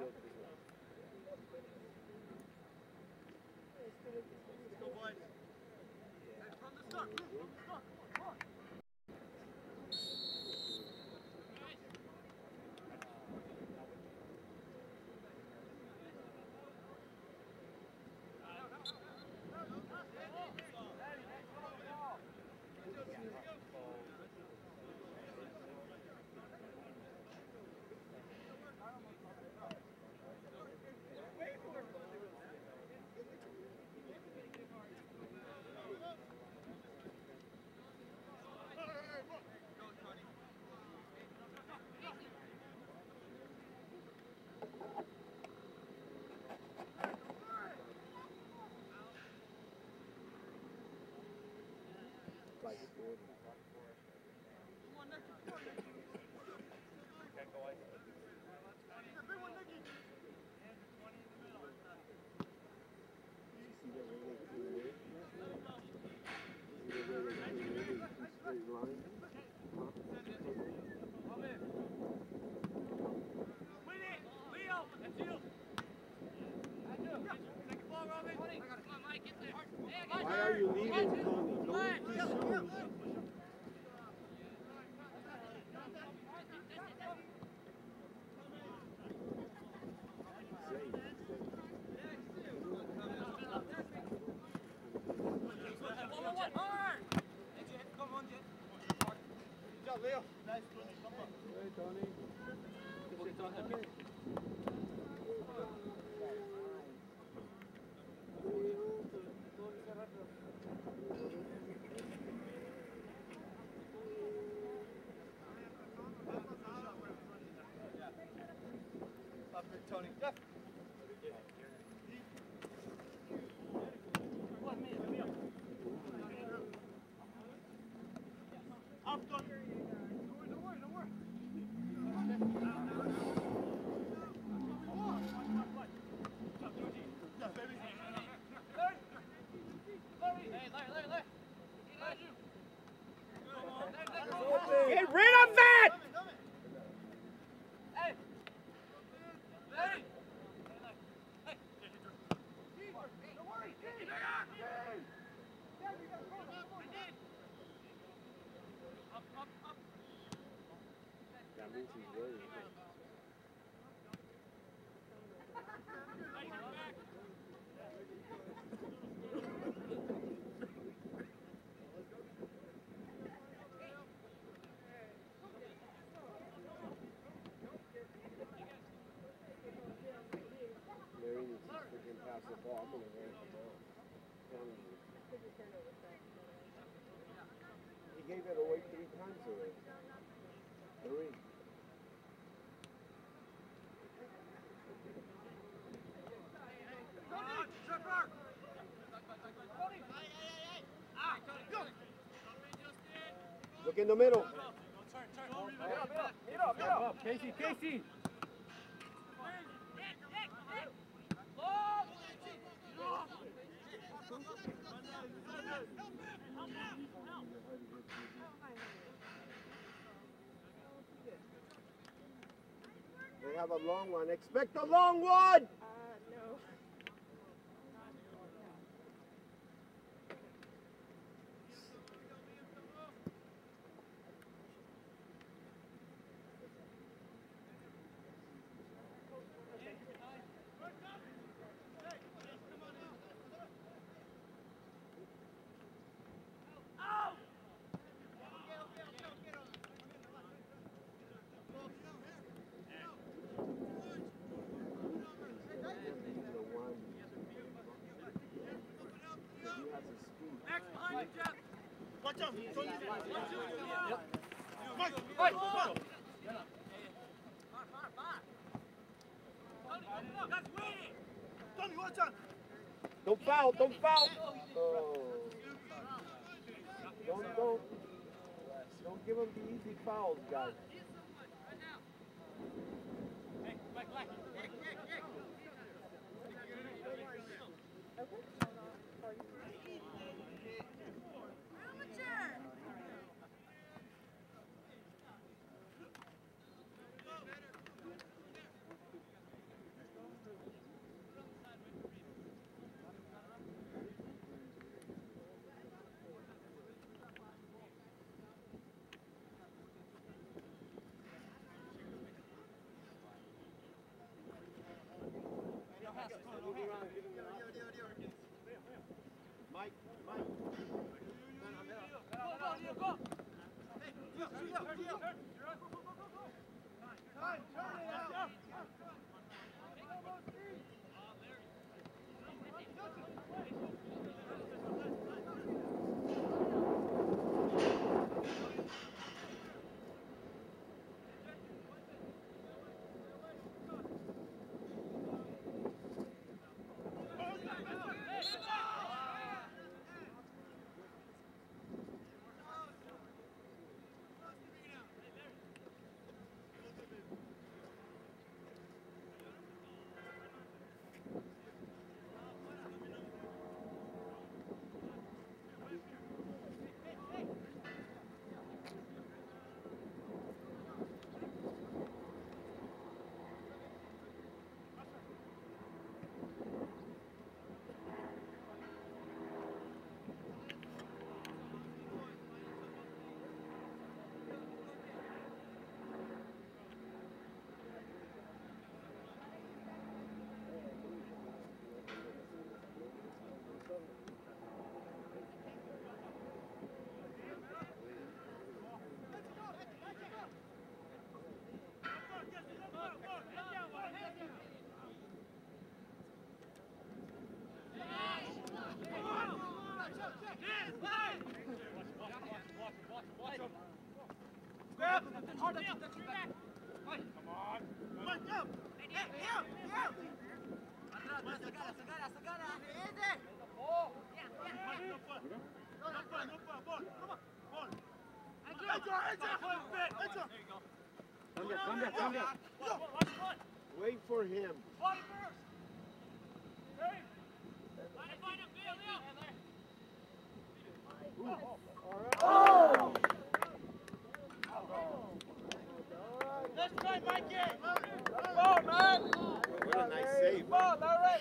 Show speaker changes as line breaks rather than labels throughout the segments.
Why are you leaving, Tony? Don't leave too soon.
Tony. Jeff.
Get rid of that! That means he's worried. Larry needs to freaking pass the ball. I'm gonna run the ball. Telling you. He gave it away 3 times already. 3. Look in the middle.
Casey, Casey.
They have a long one. Expect a long one!
No.
Watch out. Tony, watch out.
Don't foul, don't foul! Oh. Don't give them the easy fouls, guys. Cambia. Wait for him.
Oh! Let's try, Mikey! Ball, man!
What a nice save.
Ball, Larry!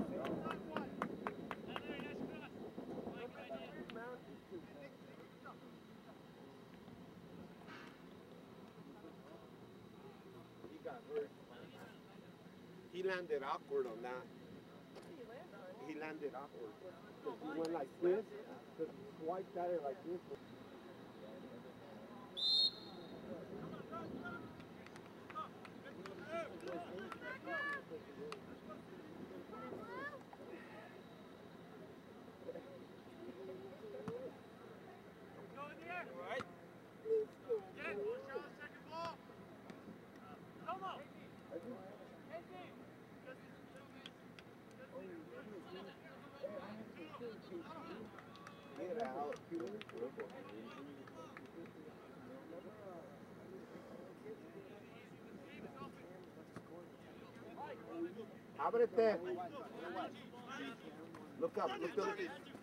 He got hurt. He landed awkward on that. He landed awkward. Because he went like this. Because he swiped at it like this. Get out. Ábrete. Look up, look up.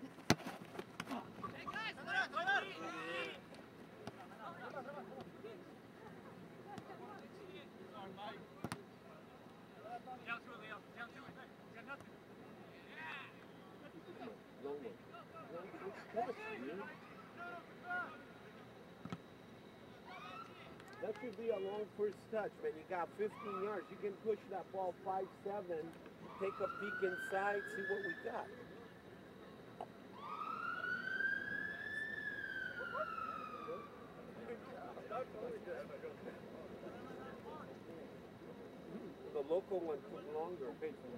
That should be a long first touch, man. You got 15 yards. You can push that ball 5-7, take a peek inside, see what we got. The local one took longer.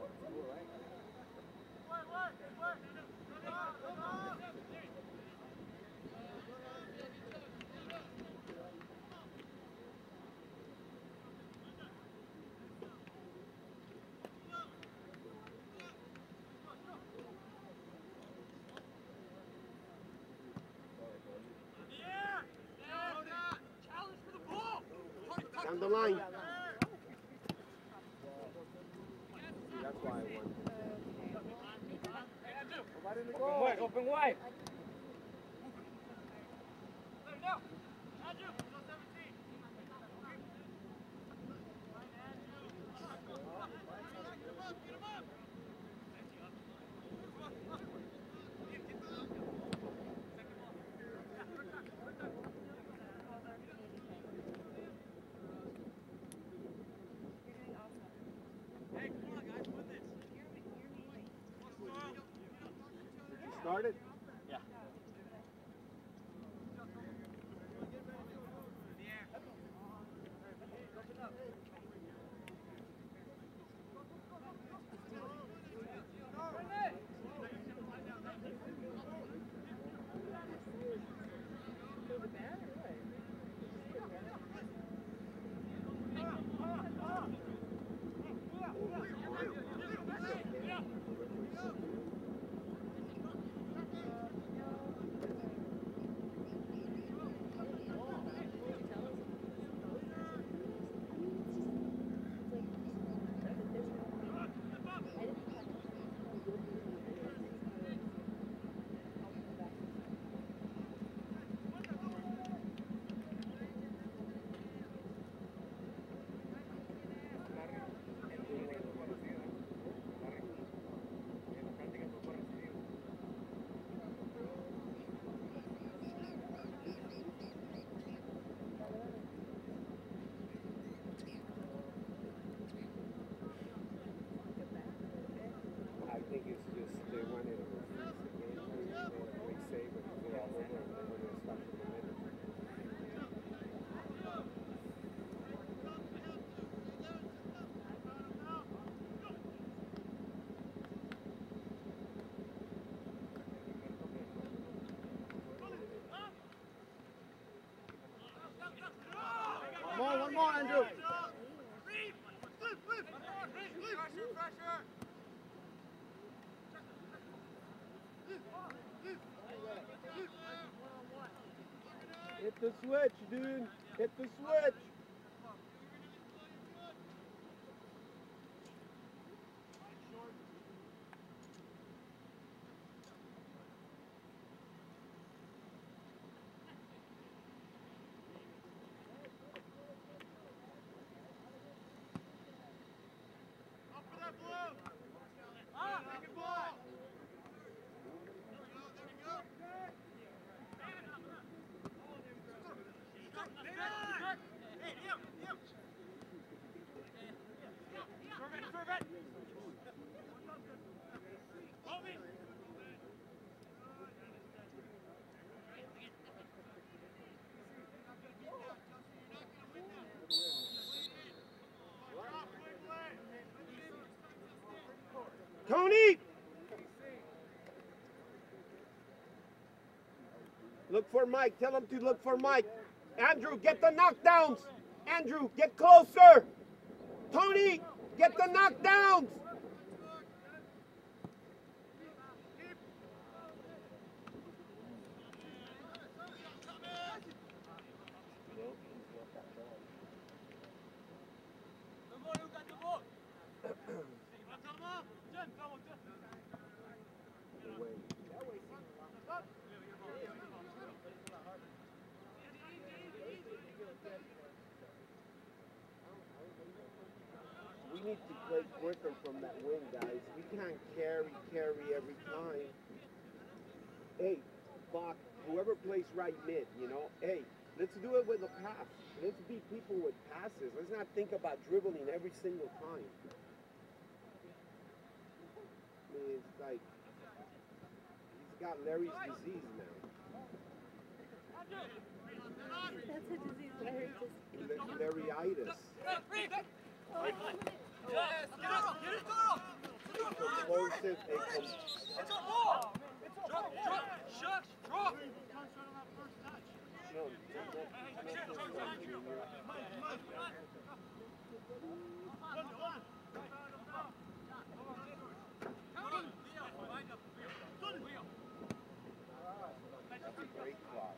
Down the line. See, that's why I won.
Open wide.
Started?
Yeah.
I think it's just they wanted to refuse the game. They made a great save and it was all over and they wanted to stop the momentum.
One more, Andrew.
Hit the switch, dude. Hit the switch. Tony! Look for Mike. Tell him to look for Mike. Andrew, get the knockdowns. Andrew, get closer. Tony, get the knockdowns. We need to play quicker from that wing, guys. We can't carry every time. Hey, Bach, whoever plays right mid, you know, hey, let's do it with a pass. Let's beat people with passes. Let's not think about dribbling every single time. I mean, it's like, he's got Larry's disease now.
That's a disease, Larry.
Larryitis. Compulsive great cross.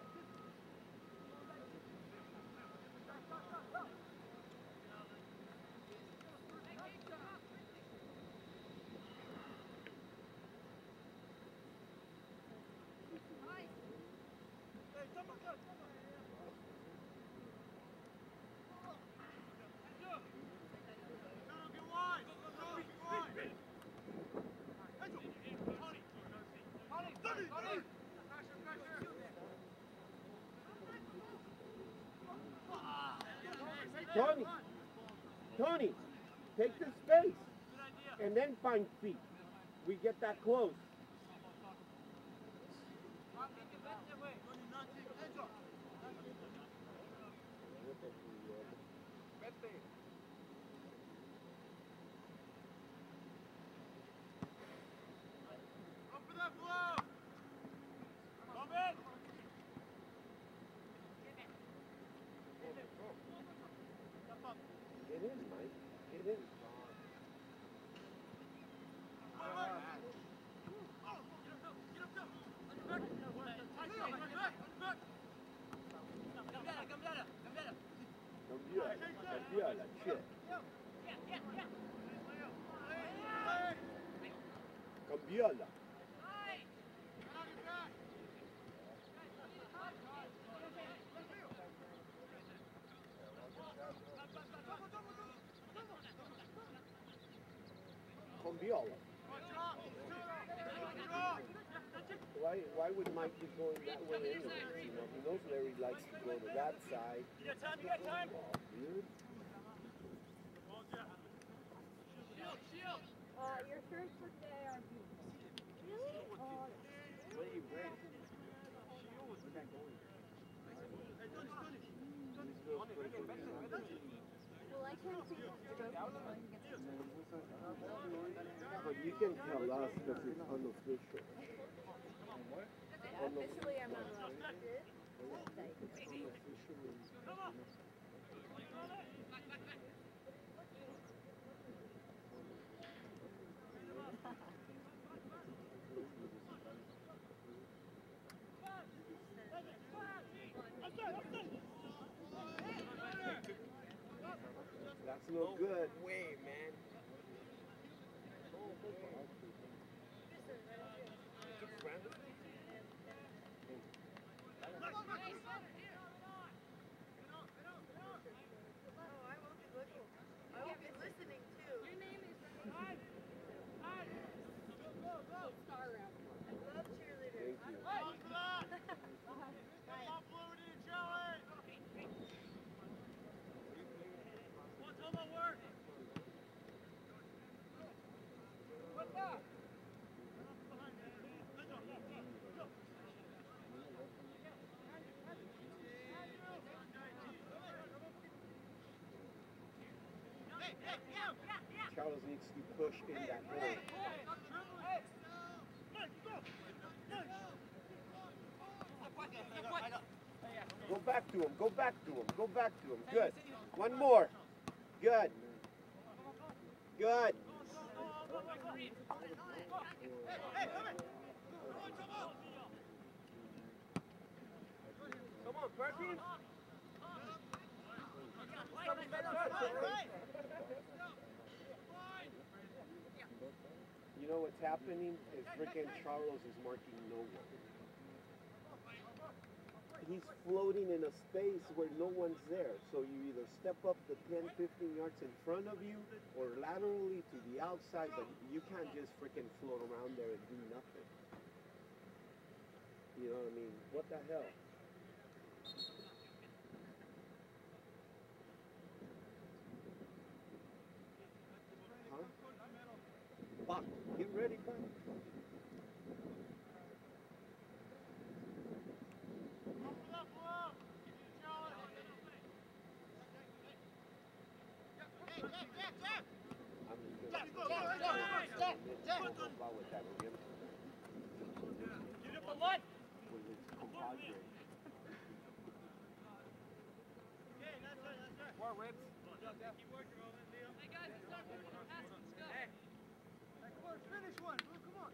Tony, take the space and then find feet. We get that close. It is, Mike. it. Cambiola, shit. Cambiola. Cambiola. Why would Mike be going that way anyway? You know, he knows Larry likes to go to that side.
You got time? You got time?
Oh, dude.
Your shirts for today are beautiful. Really? Oh,
What are you wearing? Where's that going?
well, I can't see the stroke before I can get to the
But you can tell us because it's unofficial.
Officially, I'm not allowed to do it.
That's no good. Way, man.
I will be listening too. Your name is Star Round. I love cheerleaders.
Thank you. Charles needs to push in that hole. Go back to him. Go back to him. Go back to him. Good. One more. Good. Good.
Come on, Perkins.
You know what's happening is freaking Charles is marking no one. He's floating in a space where no one's there. So you either step up the 10, 15 yards in front of you or laterally to the outside, but you can't just freaking float around there and do nothing. You know what I mean? What the hell? Huh? Buck, get ready, Buck.
More ribs. Keep working, Roman. Hey guys, it's not good. Pass, let's go. Hey. Come on, finish one. Come on.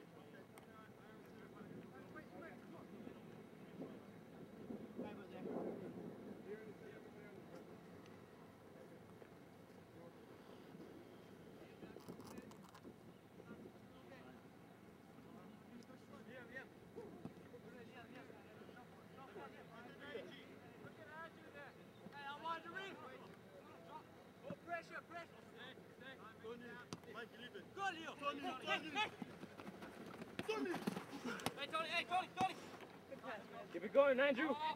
Hey, Tony!
Keep it going, Andrew.
Get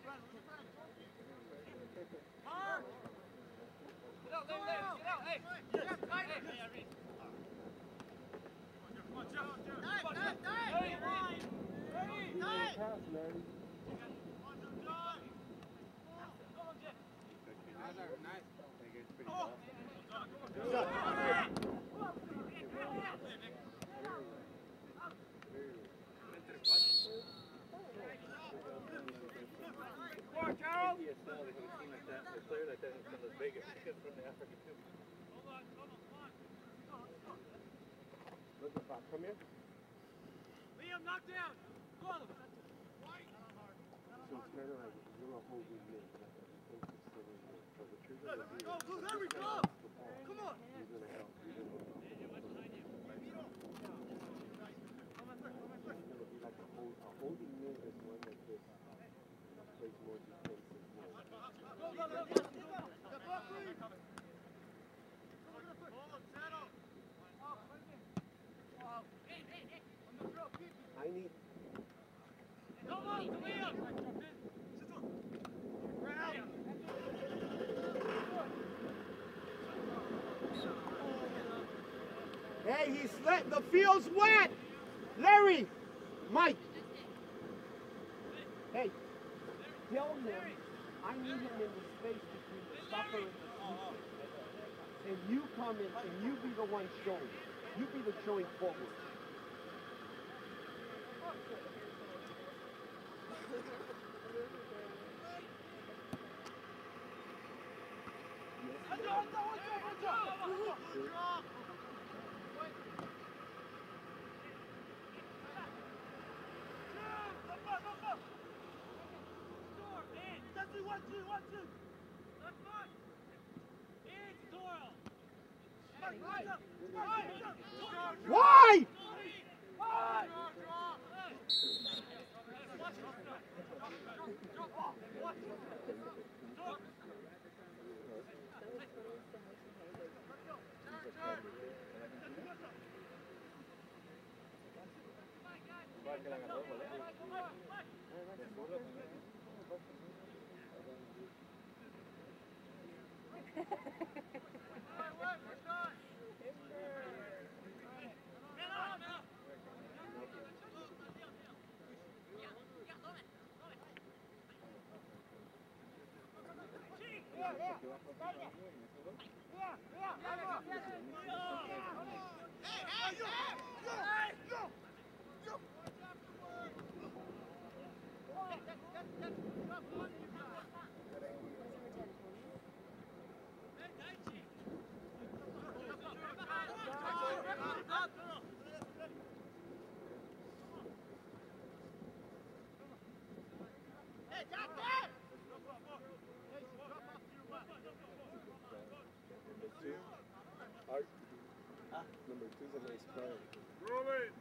out, get out, hey!
Charles!
Bach, come here.
Liam, knock down. Go on.
So it's kind of like you're a holding mid, like a defensive center mid. So what you're going to do
Go, Blue, there we go. Come on.
you're going to help. You're going to be like a holding mid is one that just plays more defensive mid. I need. Hey, he's let the field's wet. Larry, Mike. Hey, tell him I need him in the space between the stopper and the keeper. And you come in and you be the one showing. You be the showing forward. Why? Number two's a nice player.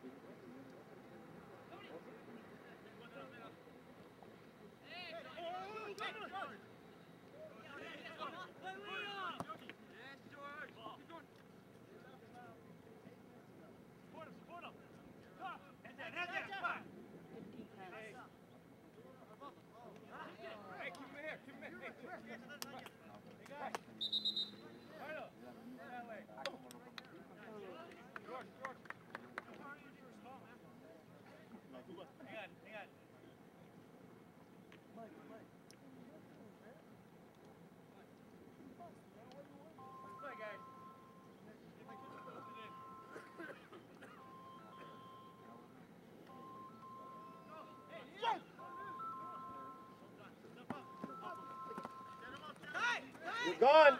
You're gone.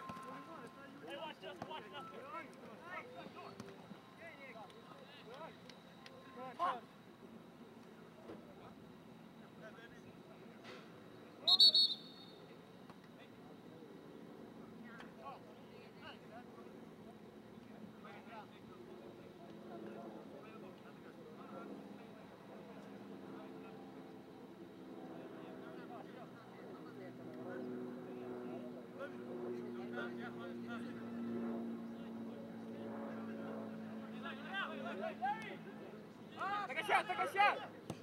Take a shot, take a shot.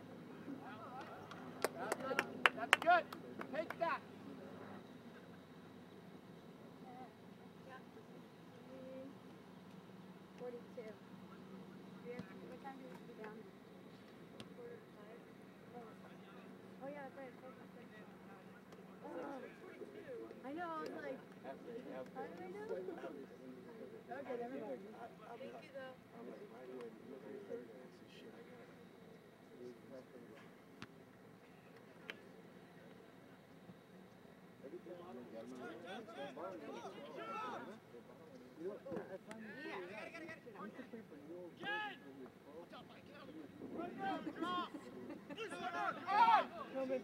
That's good. Take that.
I know, I was like, how did I know? Okay, never mind. Thank you though.
Yeah.
gentlemen.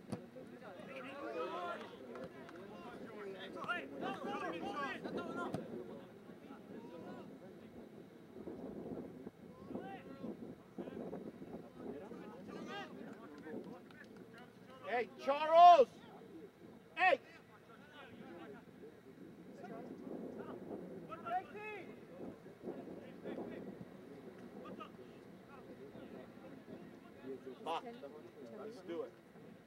Hey, Charles! Hey! Bach, let's do it.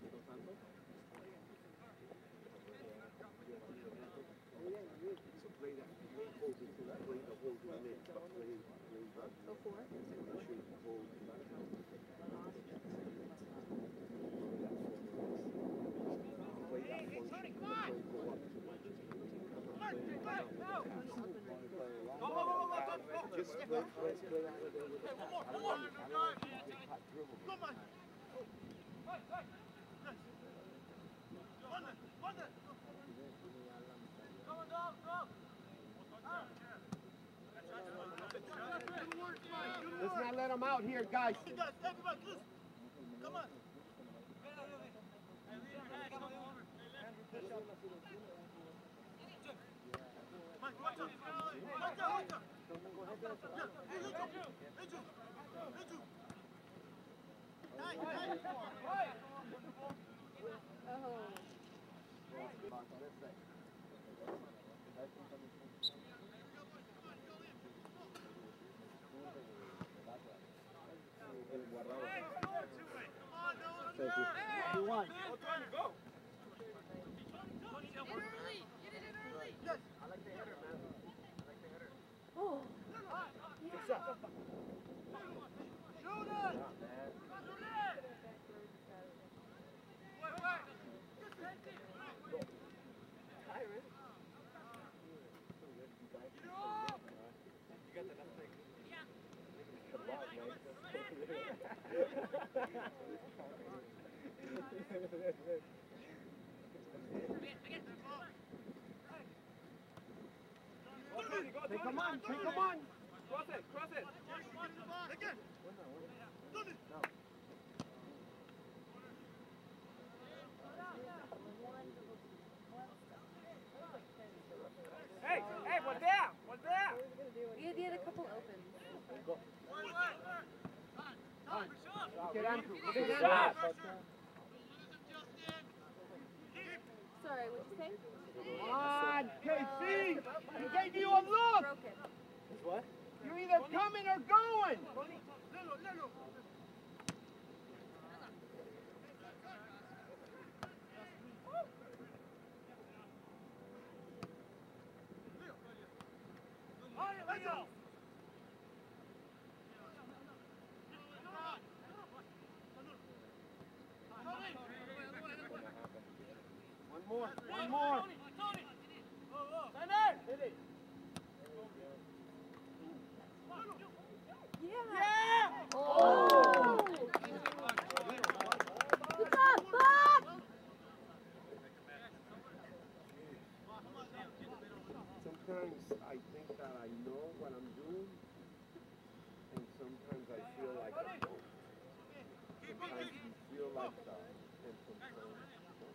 So play that. Hold it to that. Play the whole minute.
Oh, four?
Just play out of there with the pass. I don't want to get dribble.
Come on.
Let's not let them out here, guys.
Come on.
Hey, come on, hey, come on.
Cross it, cross it. Hey, hey, what's there? What's there?
He had a couple opens.
Look at Andrew. Look
Good
at
shot.
Andrew.
Sorry, what'd you say?
Come on, KC. He gave you a look.
Broken.
What? You're either coming or going. One more.
Yeah! Oh! Good job, Bob!
Sometimes I think that I know what I'm doing, and sometimes I feel like I don't. Sometimes you feel like that, and sometimes you don't.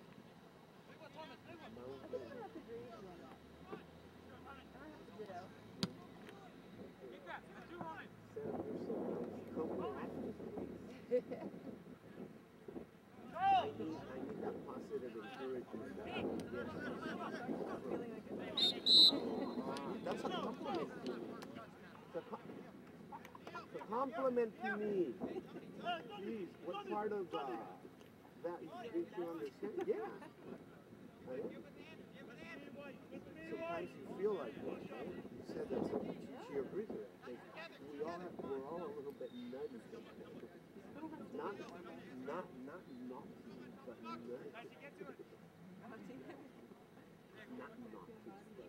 I think I have to agree with you on that. I don't have to ditto.
Sam, you're so nice. Come on after this, please. I need that positive encouragement that I will get. That's a compliment to me. It's a compliment to me. Please, what part of that makes you understand? Yeah. I am. Sometimes you feel like one, right? You said that she agrees with it. We're all a little bit nutty sometimes. Not naughty, but nutty. Not naughty, but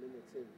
minutes in.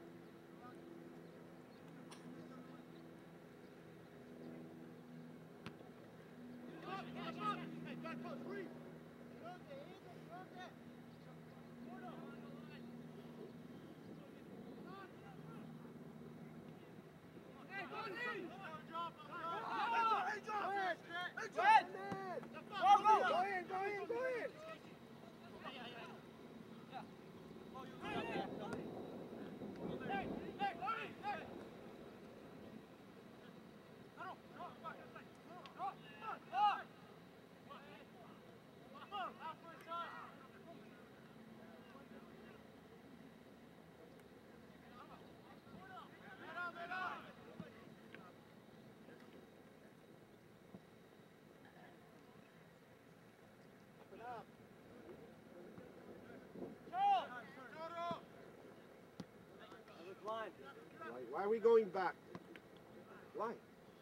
Why are we going back? Why?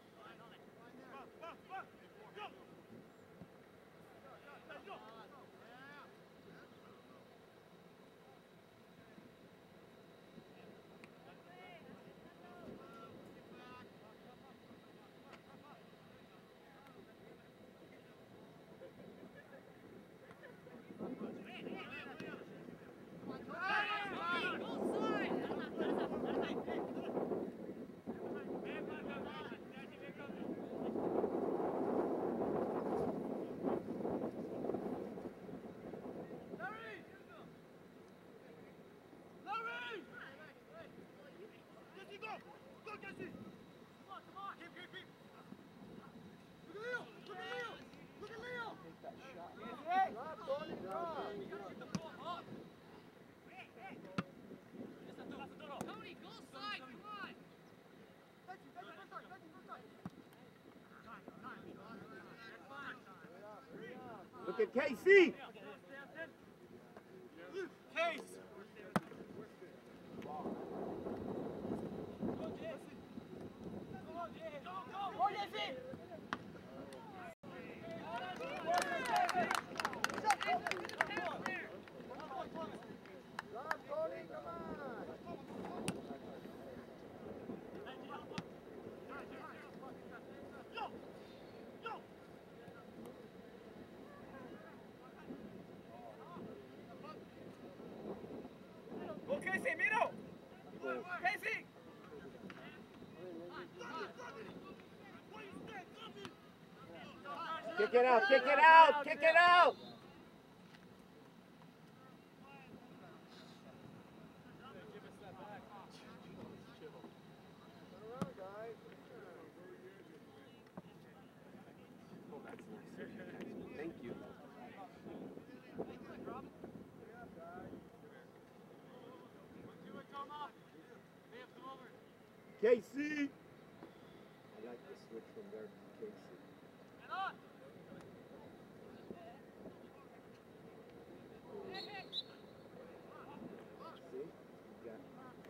Look at Casey!
Case!
Casey, miro! Casey!
Kick it out, kick it out, kick it out! Thank you. Casey! I like the switch from there to Casey. See? You got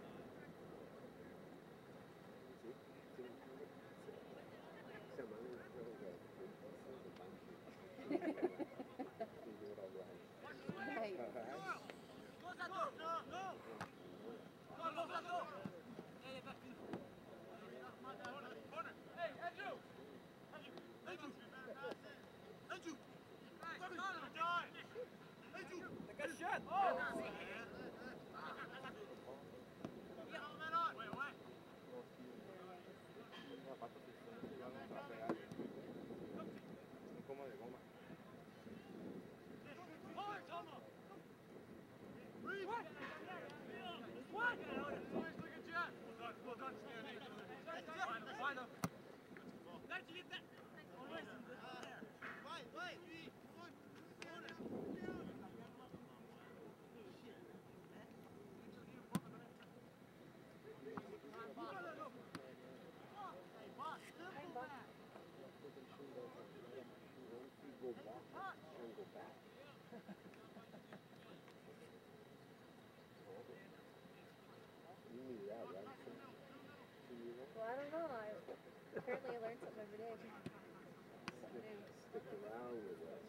Well, I don't know. Apparently I learn something every day.
Stick around with us.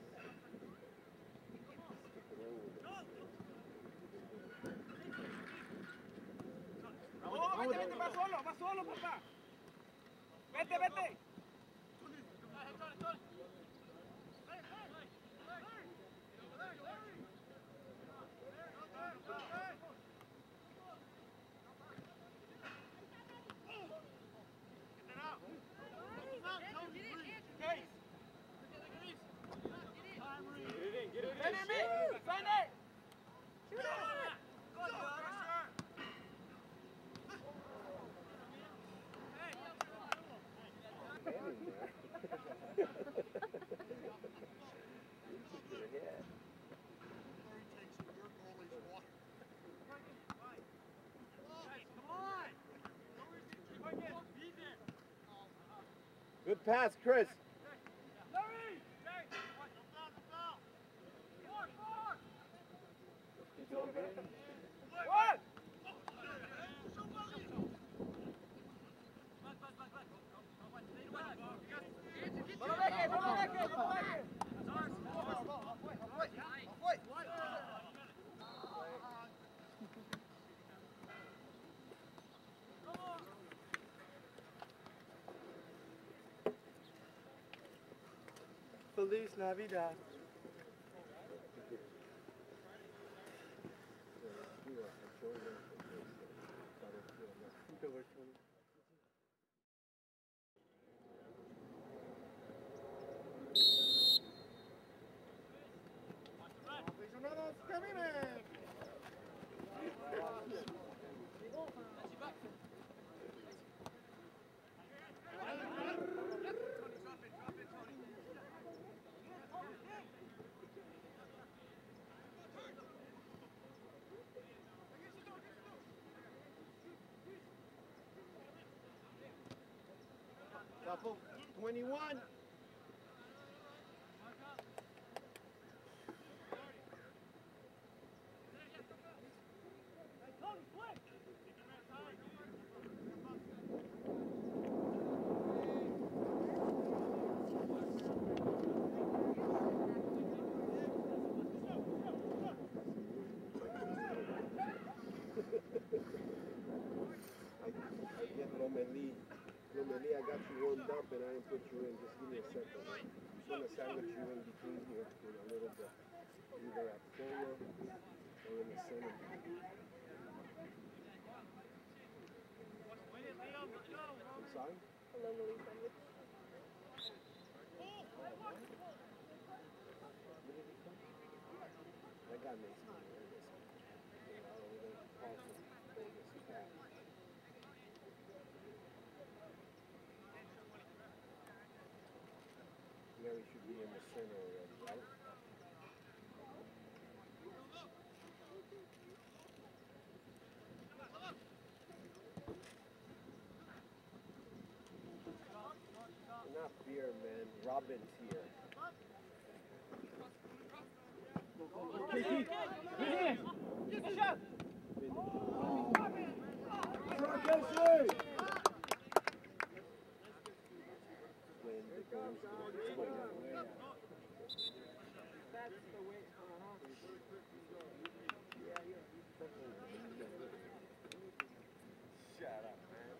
Stick around with us.
solo, papá. Vete, vete.
Good pass, Chris.
Feliz Navidad.
Aficionados, caminen. Couple 21. I get Lomelí. Lomelí, I got you warmed up and I didn't put you in. Just give me a second. Just want to sandwich you in between here in a little bit. Either at forward or in the center. I'm sorry?
Lomelí sandwich.
That guy makes me nervous. You know, we're gonna call some Vegas cat. Mary should be in the center already, right? Not beer, man. Robin's here. Shut up, man.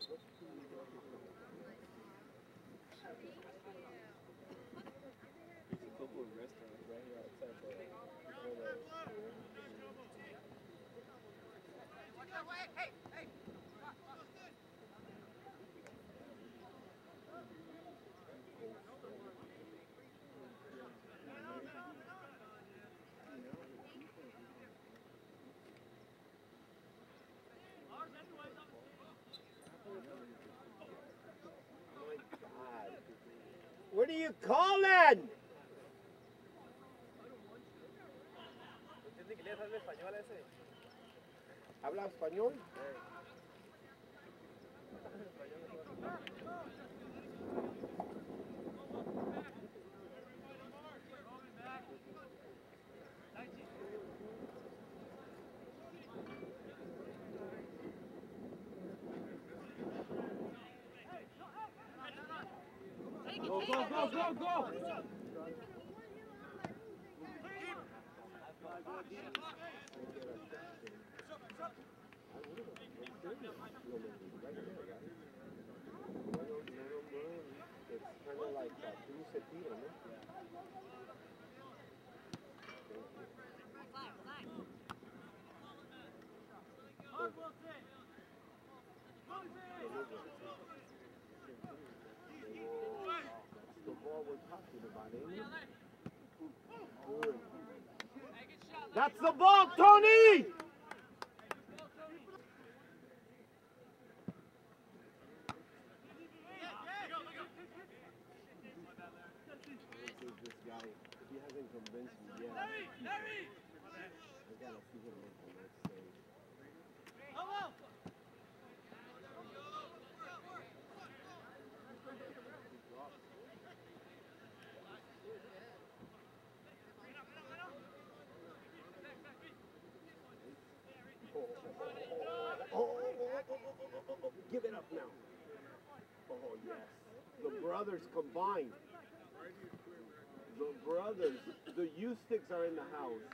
There's a couple of restaurants right here outside the
My God. What are you calling?
¿Entiendes que le habla español a ese?
¿Habla español?
Go, go, go, go, go!
Right there, guys. Tú se tira, ¿no? The ball we're talking about, ain't it? Good. That's the ball, Tony! This guy, he hasn't convinced me yet. I gotta see him make the next save. Give it up now. Oh, yes. The brothers combined. The brothers. The U sticks are in the house.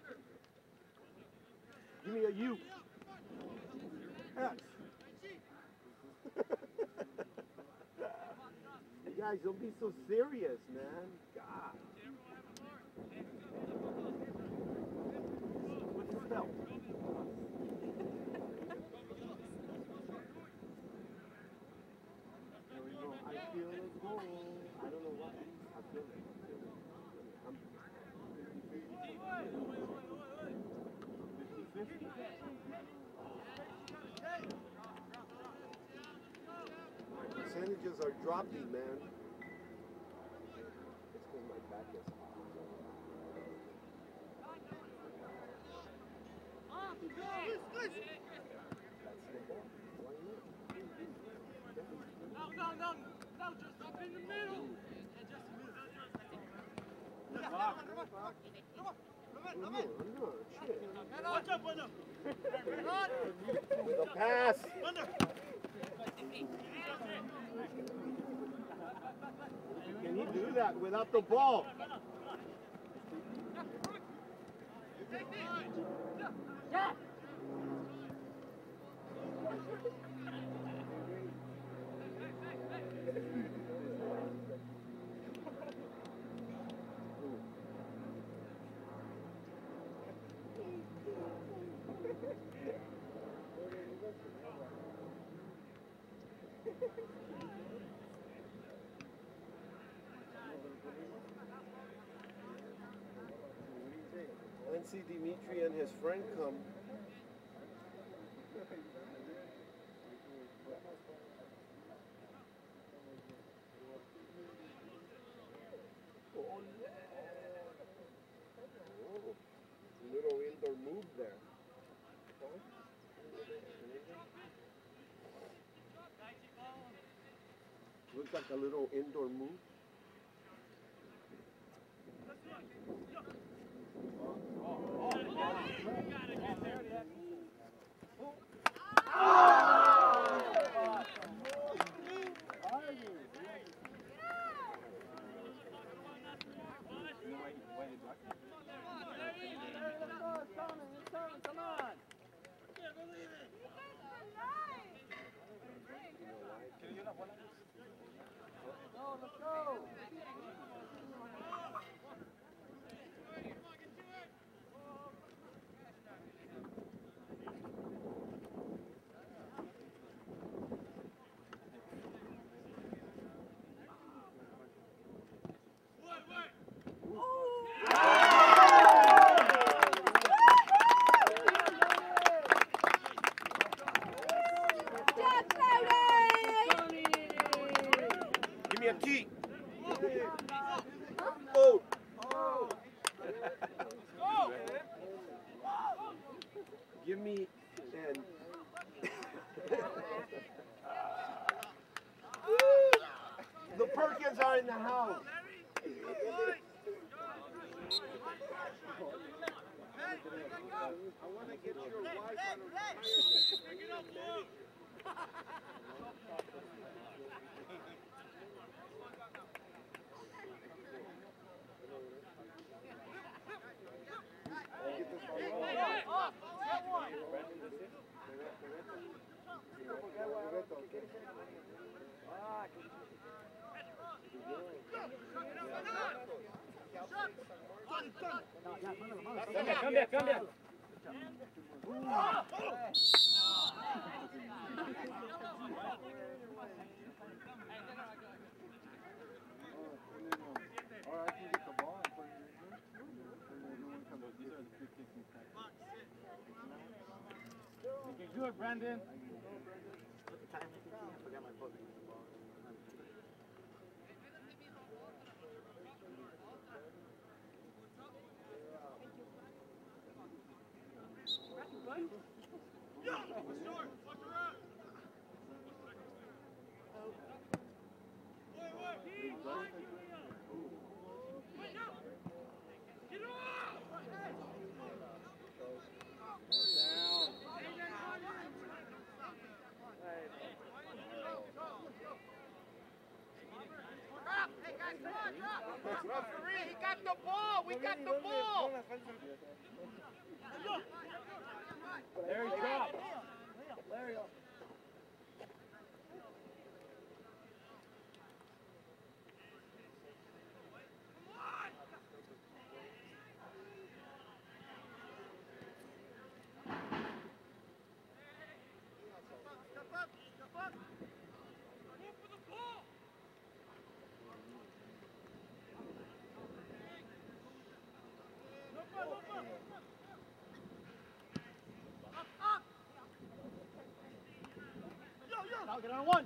Give me a U. Yes. Guys, don't be so serious, man. God. What's the spell? There we go. I feel a goal. I don't know why. I feel it. I'm 50-50. My percentages are dropping, man. It's because my back is hot. That's the ball. Why not?
No, just up in the middle.
I'm not. Shit.
Watch up, Wonder.
With a pass. Can he do that without the ball?
Yeah.
I didn't see Dimitri and his friend come. Oh, little indoor move there. Looks like a little indoor move. Give me a key. Oh. Give me an. The Perkins are in the house. I want to get your wife on
Cambia, cambia.
Or I can get the ball and put it in here. And then no one comes up. These are the big kicking tactics.
You can do it, Brandon.
Referee, he got the ball. We got the ball.
There he dropped.
I'll get on one.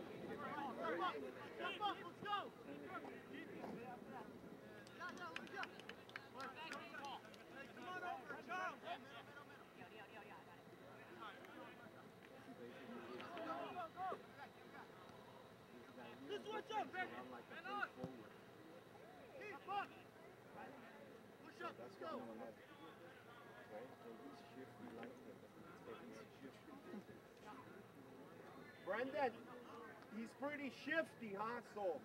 Brendan, he's pretty shifty, huh, so?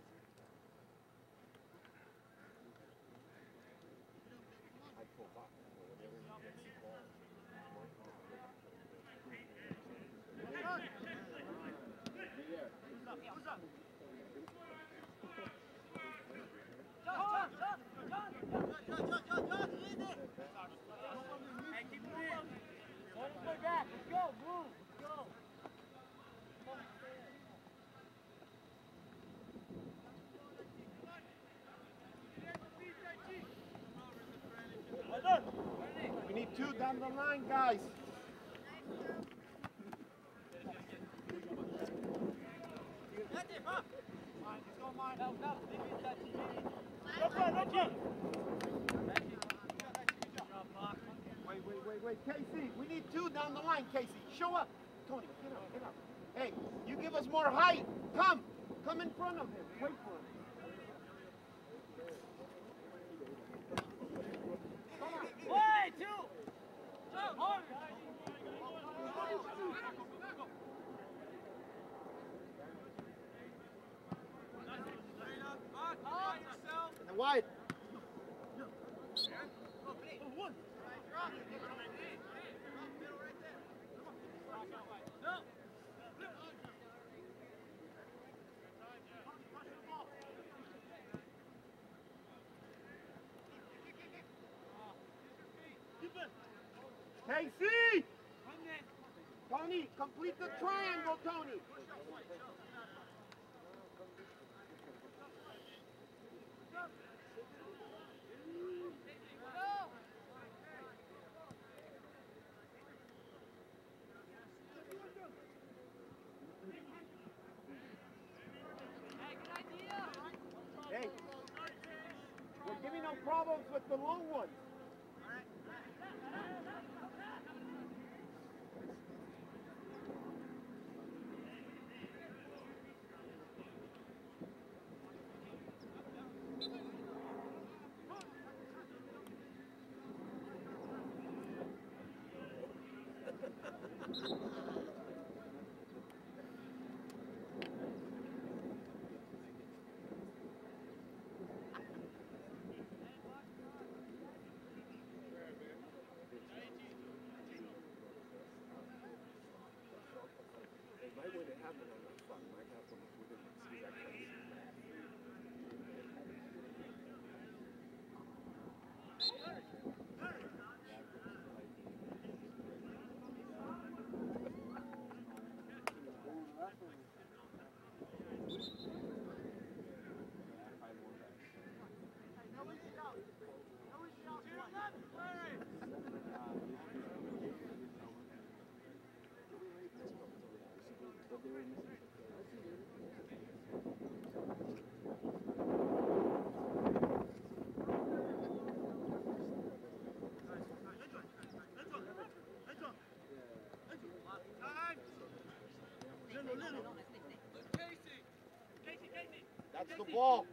We need two down the line, guys. Wait, Casey, we need two down the line, Casey. Show up. Tony, get up. Hey, you give us more height. Come in front of him. Wait for him.
Way, two. Hard.
And wide. Casey! Tony, complete the triangle, Tony. Hey, we're giving them problems with the long ones.
they were missing some players.
That's the ball.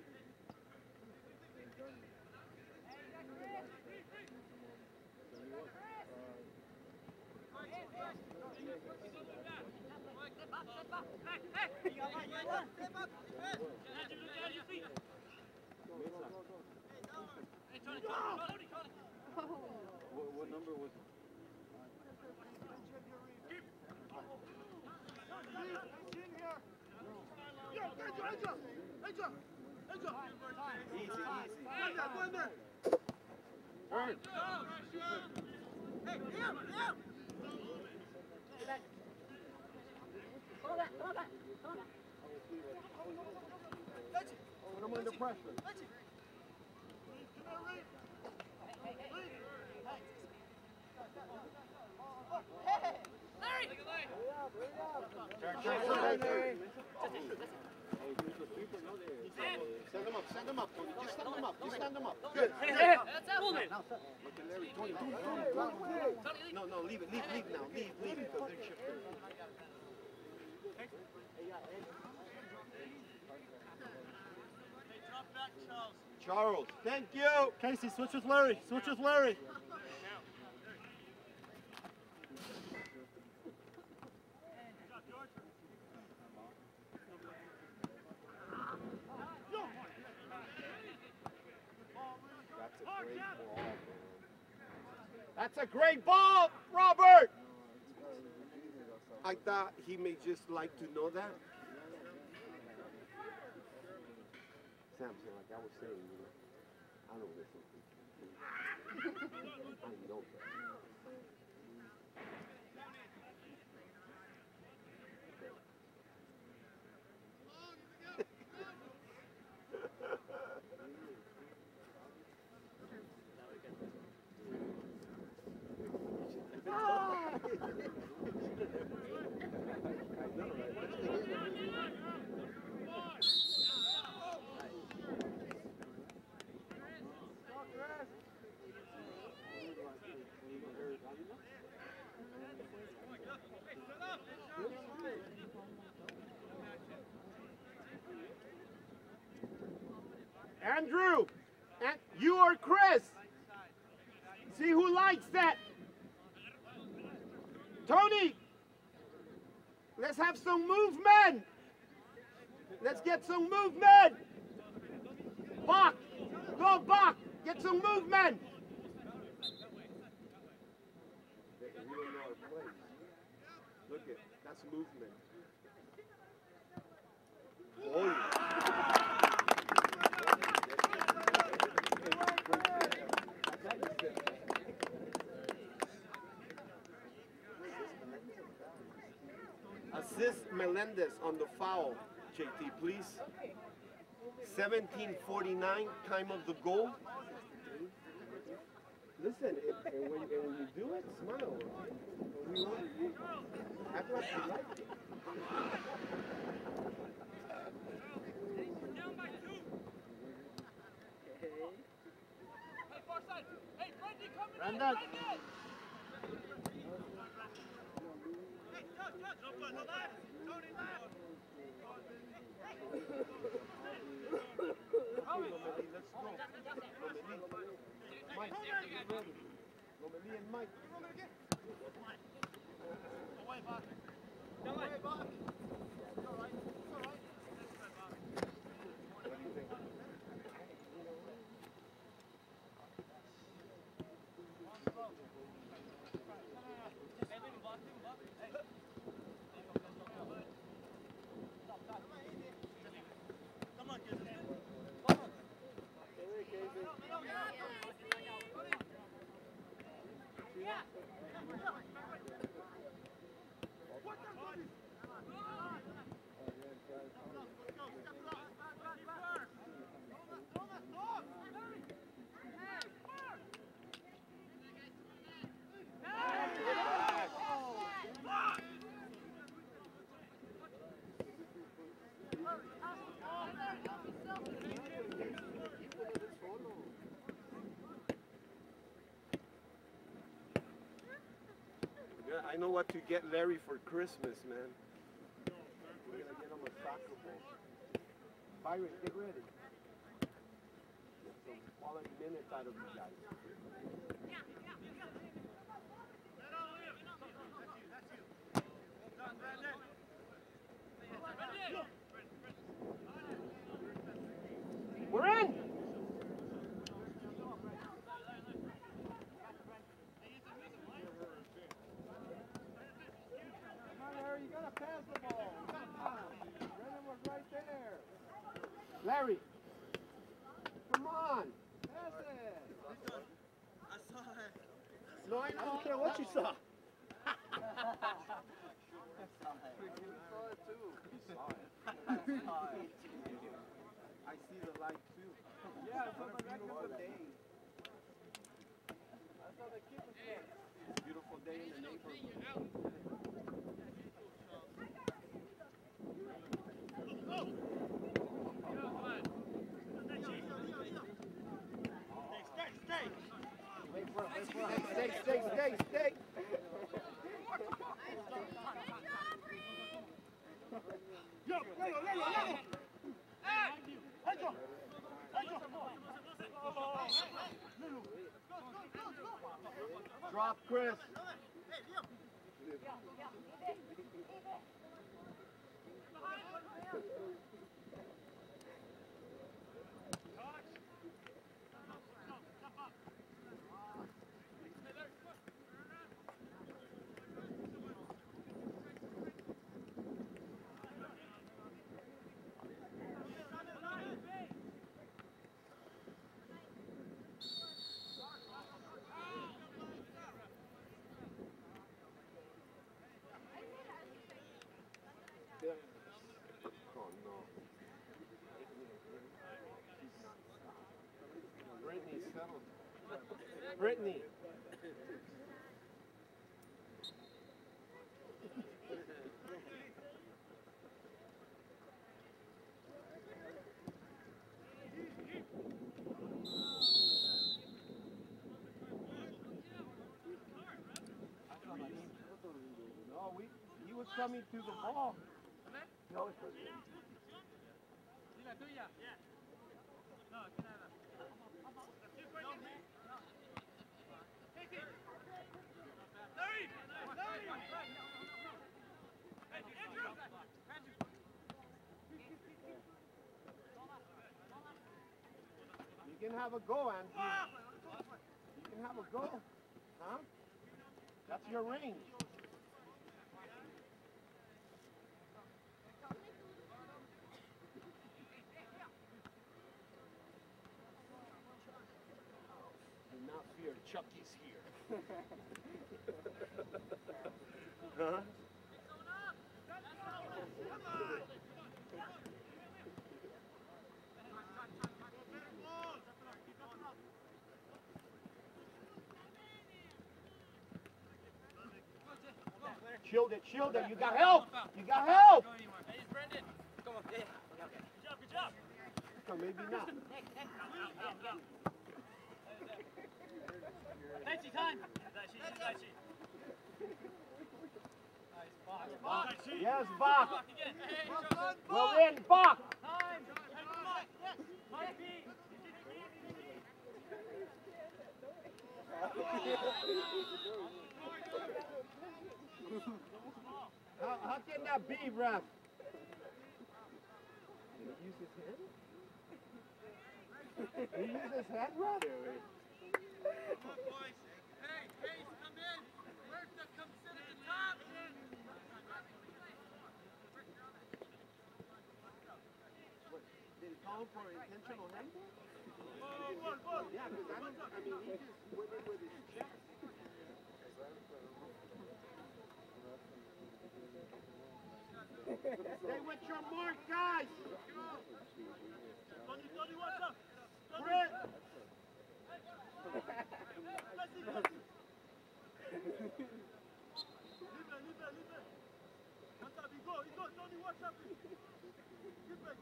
What number was it?
Easy, easy.
Turn.
Put him under pressure. Send him up, Tony. Just stand him up. Just stand him up. Good.
Hey,
Look at
Larry,
Tony. No, leave it. Leave now. Leave because they're shifting. Charles, thank you.
Casey, switch with Larry. Switch with Larry.
That's a great ball, Robert. I thought he may just like to know that. Samson, like I was saying, you know, I don't listen to you. I know that. Andrew, and you or Chris? See who likes that. Tony, let's have some movement. Let's get some movement. Bach, go Bach, get some movement. Look at, that's movement. Oh, yeah. Assist Melendez on the foul, JT, please. 17:49, time of the goal. Listen, and when you do it, smile. We want you. Act like you like it.
Down by 2. Hey, far side. Hey, Brendan coming in.
Brendan.
Brendan. Hey, touch. No left. Tony left.
Let's go. Mike, get ready. Lomelí and Mike.
Away, Bach. Away, Bach. It's all right.
know what to get Larry for Christmas, man. We're gonna get him a soccer ball. Byron, get ready. Get some quality minutes out of you guys. We're in!
Larry, you gotta pass the ball. Brennan was right there.
Larry! Come on!
Pass it.
No, I don't care what you saw.
He saw it too.
I see the light too.
Yeah, it's
What
on
a
the back
beautiful
of the
day.
That's how the kid was saying.
It's a beautiful day in the neighborhood. Stay. Drop, Chris. Oh no. Brittany, settle. Brittany. No, he was coming to the ball. No, it's okay. You can have a go, Anthony. You can have a go. Huh? That's your range. Do not fear, Chucky's here. Huh? Shield it. You got help.
Hey, Brendan. Come on. Yeah. Good job.
So maybe not.
Daichi, time. Daichi. Nice. Box.
Yes, Bach.
Box again. Hey,
Well in, Bach.
time. Hey, come on. Yes. Mike B.
How can that be, ref? Did he use his hand? Did he use his hand, ref?
Hey, come in. Where's the come sit at the top?
Did he call for intentional handball? Yeah, because he just went in with his chest. Stay with your mark, guys!
Tony, what's up?
Brett!
Tony, what's up? Give back.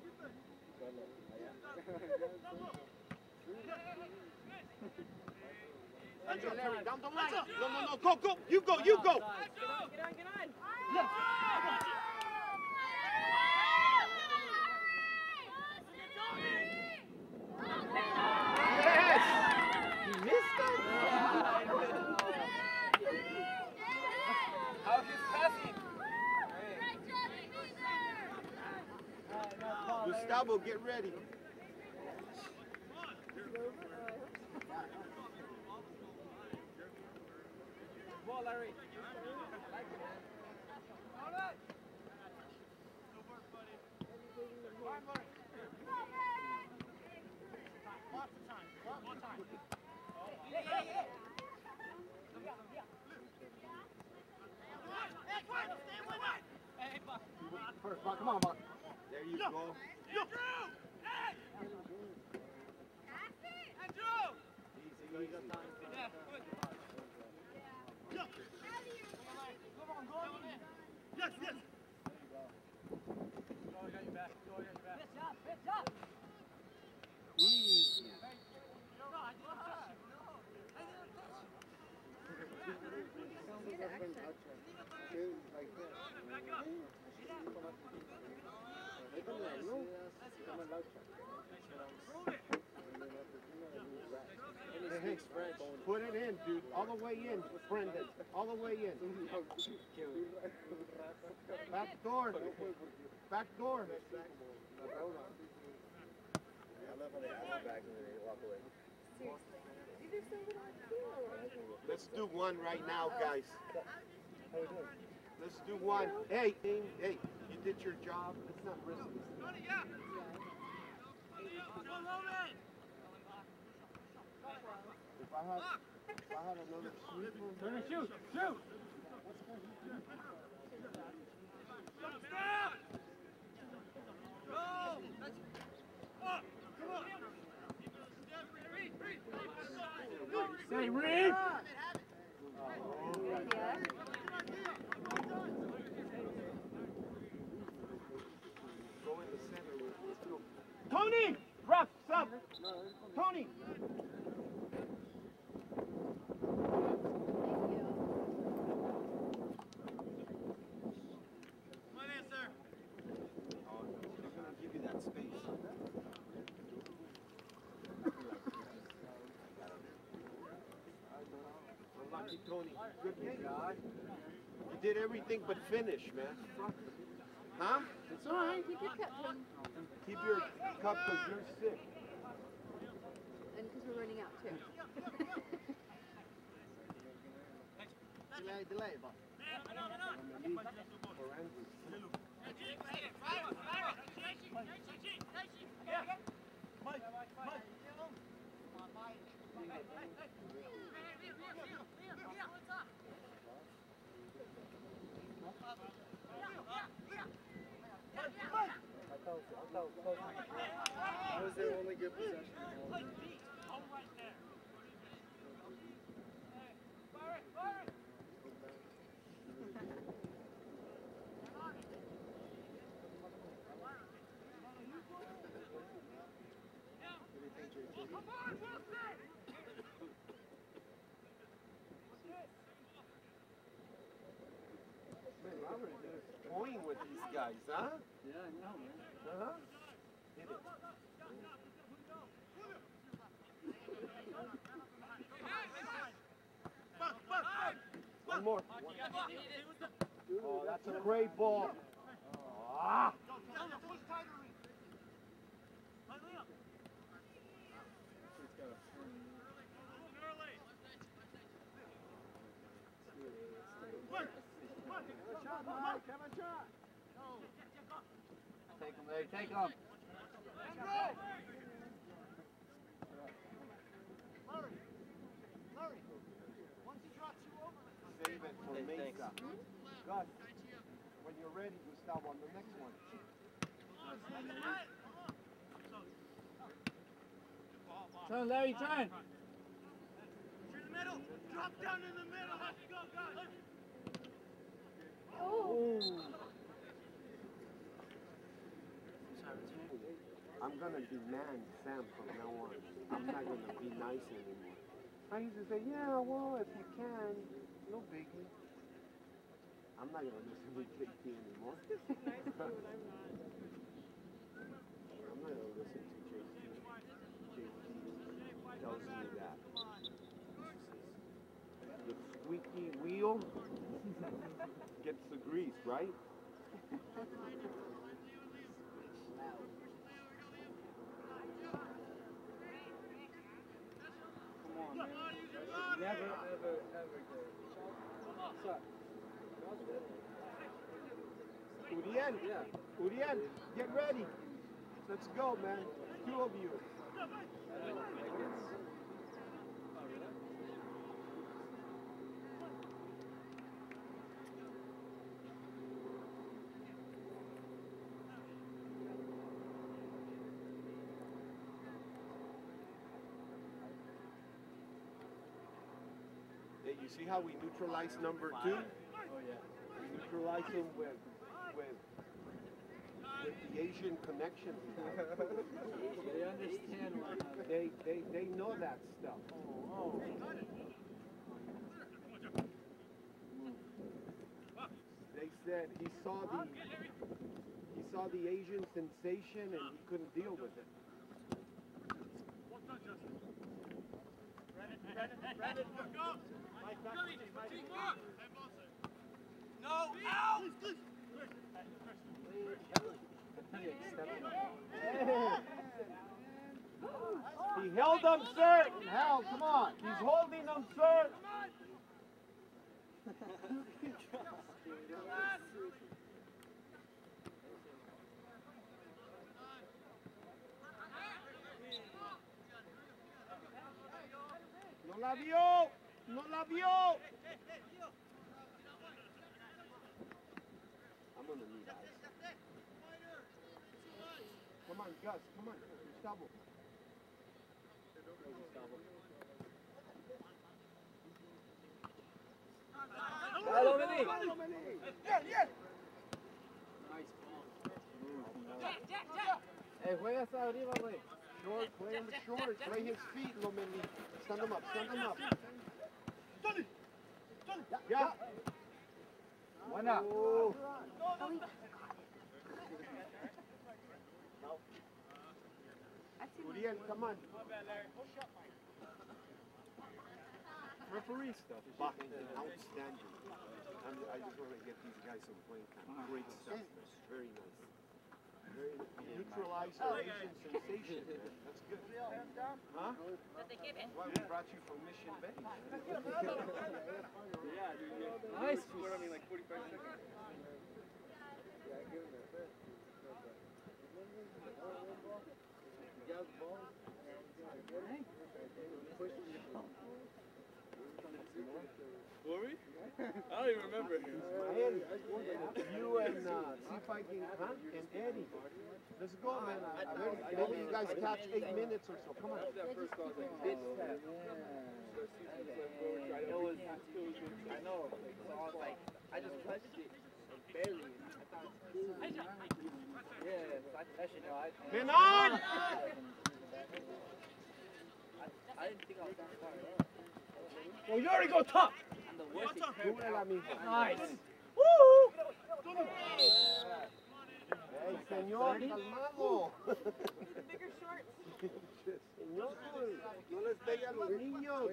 Andrew, Larry, down the line. No. Go. You go.
Get on.
Yes! You missed that?
How's his passing?
Gustavo, get ready.
Ball, Larry.
First, Buck, come on, Buck.
There you go. Easy. Hey, put it in, dude. All the way in, Brendan. All the way in. Back door. Back door. Let's do one right now, guys. Let's do one. Hey, you did your job. Let's not risk this. If I had another sweeper.
Turn and shoot. Say, Reed!
Go in the center. Let's go.
Tony! Rough, sub! Tony!
Oh, they're gonna give you that space. Unlucky Tony. Good game. You did everything but finish, man. Huh?
It's all right. Keep your cup, Tom.
Keep your cup because you're sick.
And because we're running out too.
Delay, Buck.
For Andrew.
That was their only good possession.
Man, Robert is toying with these guys, huh?
Yeah, I know, man.
Uh-huh. Hit it. One more. Oh, that's a great ball. Ah!
Take him, Larry, take him.
Save it for Mesa. Gus, when you're ready, Gustavo, on the next one.
Turn, Larry, turn!
Drop down in the middle. Let's go, guys.
I'm gonna demand Sam from now on. I'm not gonna be nice anymore. I used to say, yeah, well, if you can, no biggie. I'm not gonna listen to JT anymore.
Nice to when I'm not.
I'm not gonna listen to JT. JT tells me that the squeaky wheel gets the grease, right?
Come on, man. Never, ever, ever go. What's up?
Uriel,
Yeah.
Uriel, get ready. Let's go, man. Two of you. Hey, you see how we neutralize number 2?
Oh, yeah.
We neutralize him with the Asian connection.
They understand one another.
They know that stuff.
Oh.
They said he saw the Asian sensation and he couldn't deal with it.
No, out!
He held him, sir. Hell, come on. He's holding him, sir. No la vio. No la vio. I'm gonna need ice. Come on, Gus. Come on. Gustavo.
Hello, Vinny. Hey, juegas arriba, güey.
Short, play him short. Play his feet, Lomeli. Stand him up. Stand him up. Yeah.
Buena.
Oh. Uriel, come on. Referee stuff. Outstanding. I just want to get these guys some playing time. Great stuff. Very nice. Very neutralize the Asian sensation, man. That's good. Huh? Why we brought you from Mission Bay.
Yeah, dude. Nice.
Scored on me like 45 seconds. Were we? I don't even remember.
Eddie, you and see if I can, huh? And Eddie. Let's go, man. Maybe you guys catch 8 minutes or so. Come on.
That first ball was like bitch tap. It was, I know. So I was like, I just touched it barely. I thought it was cool. Yeah, so I touched it.
Men on!
I didn't think I was that far.
Well, you already go top.
I'm the worst at
Dúrela, mijo.
Nice.
Hey, señor, calmado.
Bigger shorts.
Señor, no les pegue a los niños.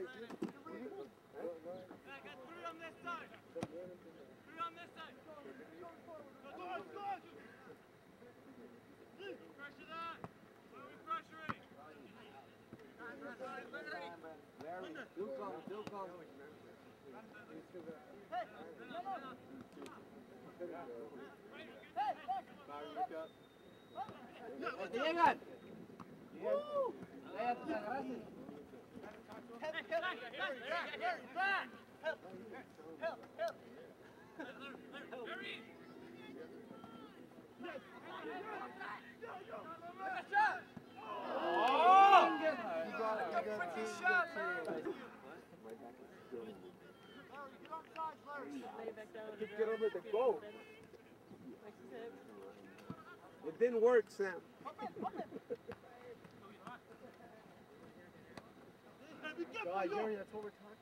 ¡Que llegan! Gracias.
Get over the goal.
Like you said.
It didn't work, Sam.
Let me go!
God, Jerry, that's what we're talking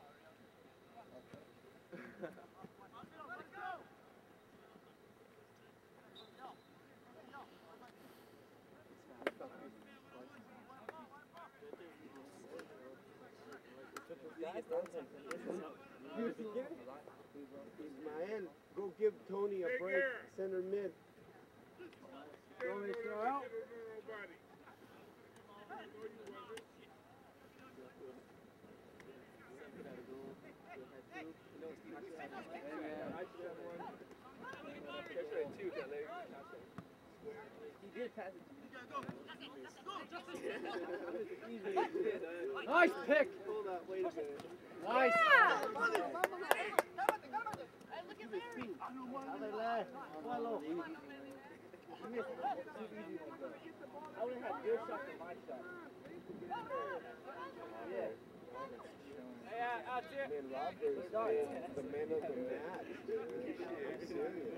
Ismael, go give Tony a break. Center mid.
Want me to throw out?
He did pass it to me.
Nice pick.
Hold up, wait a minute.
Nice.
I would have had your shot for my shot. Yeah.
Man, Robert's been the man of the match. Serious.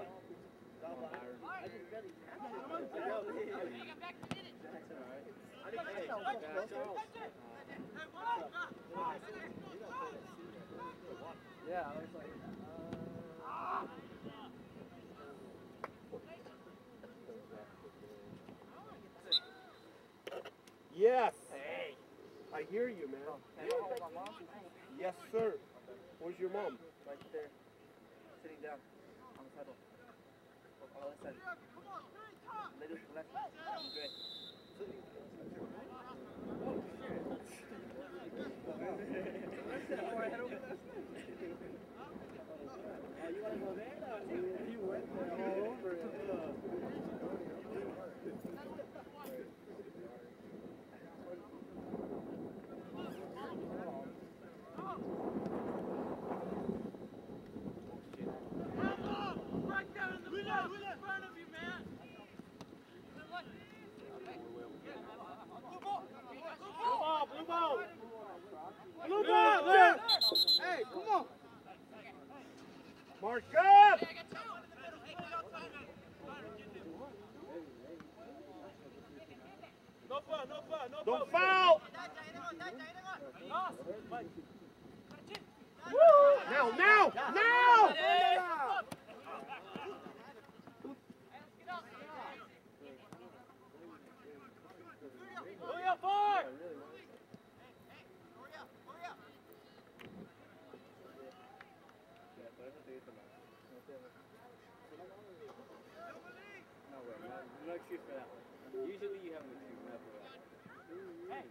I just barely yeah, I was like,
Yes. Hey. I hear you, man.
can I hold my mom?
Yes, sir. Where's your mom?
Right there, sitting down on the saddle. On the other side. Lady to the left. Great. You want to go there?
He went there all over it.
Blue ball, there. Hey, come on.
Mark up! Don't foul! Now!
No excuse for that one. Usually you have an excuse for that. Hey!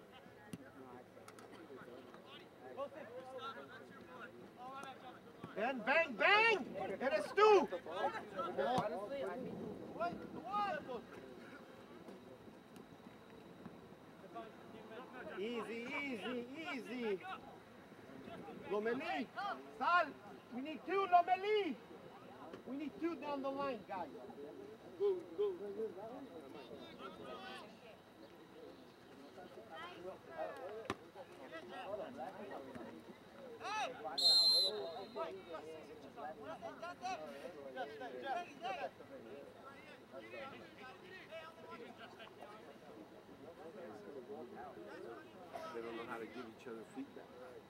Then bang, bang! And a stew!
Honestly, I think
Easy. Lomeli, Sal, we need two, Lomeli! We need two down the line, guys. Go. They don't know how to give each other feedback.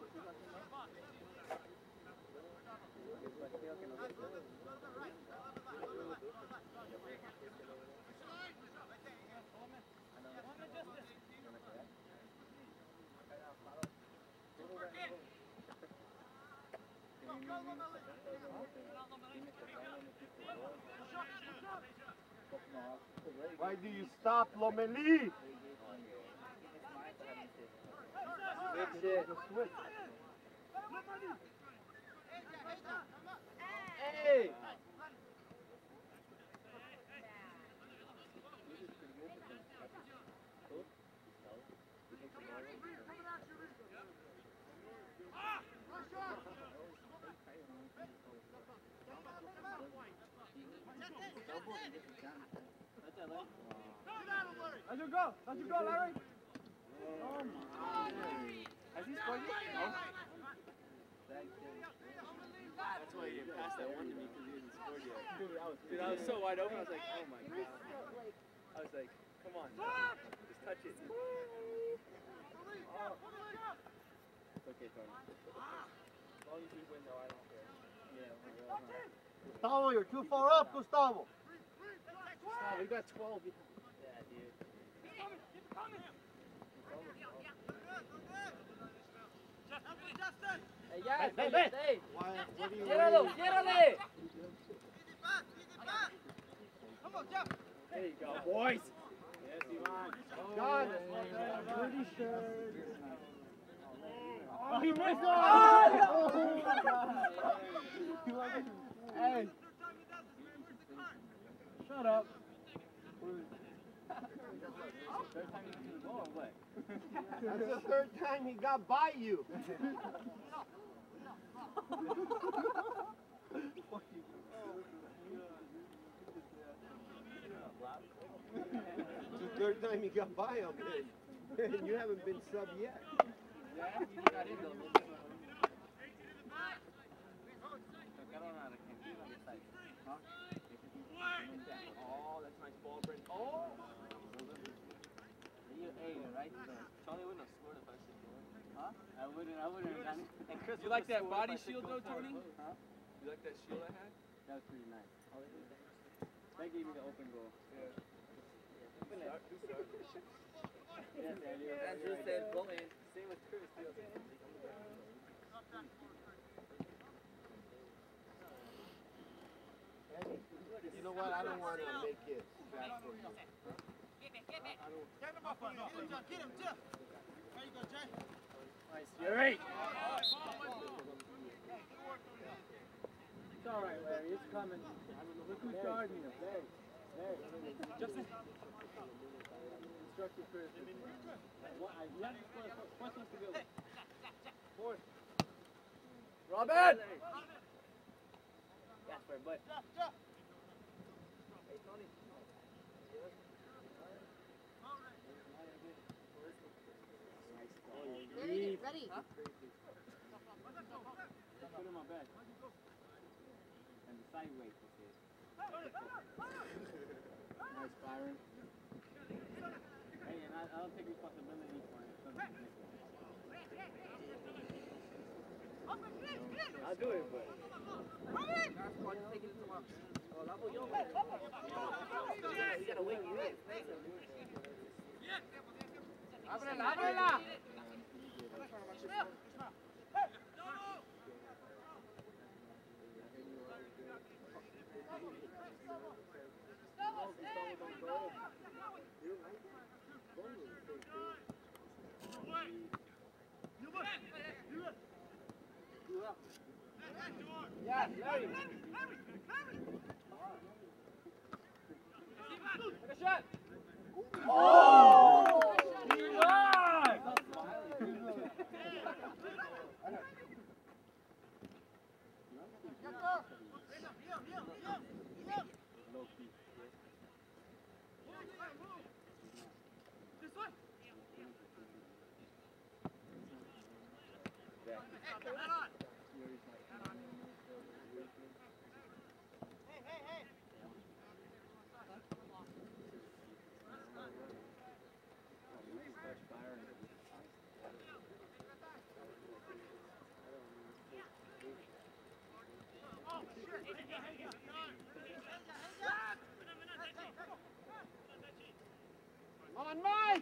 Why do you stop, Lomeli?
good shit. Hey!
How'd you go, Larry?
Oh my. Has he scored yet? No. That's why he didn't pass that one to me because he hasn't scored yet. Dude, I was so wide open. I was like, oh my god. I was like, come on, just touch it. Oh. okay, Tony. As long as you win, though, I don't care. Yeah,
Gustavo, you're too far up, Gustavo.
Gustavo, we got 12. Yeah, dude. Hey, yeah, hey.
What do you
Ciérralo,
mean?
ciérrale.
Come on, Jeff.
There you go, boys.
John,
Pretty sure.
Oh, he missed
Hey. Shut up.
that's the third time he got by you. It's the third time he got by him, and you haven't been sub yet.
Yeah, you got in though. Oh, that's nice ball, Brent. Oh! Hey, right? Tony wouldn't have scored if I said huh? I wouldn't have done it. And Chris, you like that body shield though, Tony? Huh? You like that shield I had? That was pretty nice. That gave me the open goal. Yeah. Andrew said go in. Same with Chris.
You know what? I don't want to make it bad for you.
Get him, Jeff. There you go, Jay.
Nice, Jerry.
It's all right, Larry. It's coming. Look who's guarding him. There.
Justin.
Instructor Chris.
Robin! That's for butt. Hey, Tony.
Ready? Ready.
Huh?
Put him on back. And the side weight, okay. Nice, Byron. Hey, and I don't take responsibility for it.
I'll do it, but. Take it tomorrow. You gotta wait. Ábrela. Yeah, Larry. Take a shot. Oh!
On Mike!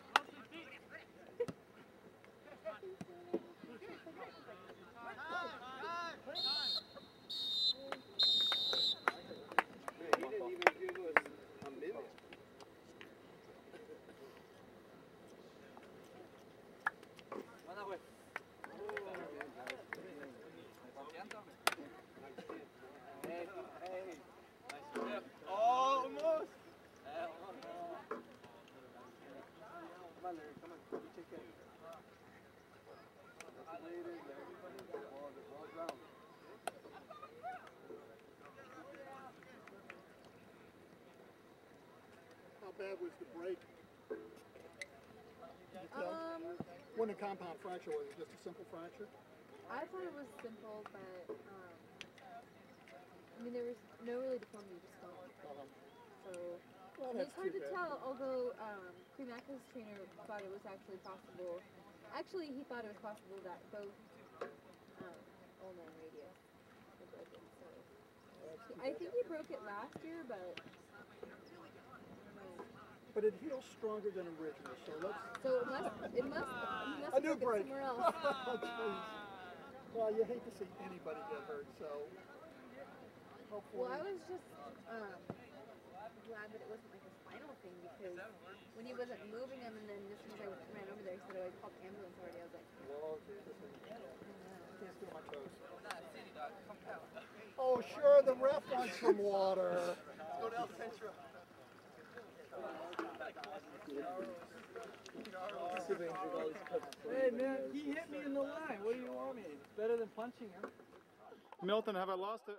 He didn't even give us a minute.
Almost.
Come on, Larry. Come on. You take care. That's the way it is, Larry. Ball's round.
How bad was the break? When a compound fracture, was it just a simple fracture?
I thought it was simple, but I mean there was no really deformity, just bone. So
Well,
And
that's
it's hard
too
to
bad.
tell, although Kremaka's trainer thought it was actually possible. Actually, he thought it was possible that both ulna and radius were broken. So I think he broke it last year, but
But it heals stronger than original, so let's...
so it must he must
A
have
new
broke
break.
it somewhere else.
Oh, jeez. Well, you hate to see anybody get hurt, so hopefully...
Well, I was just glad that it wasn't like a spinal thing because when he wasn't moving him, and then as soon as I ran over there, he said, "Oh, I called the ambulance already." I was like,
Well, can't feel my toes. Oh, sure, the ref wants some water.
Go to El Centro.
Hey man, he hit me in the line. What do you want me? Better than punching him.
Milton, have I lost it?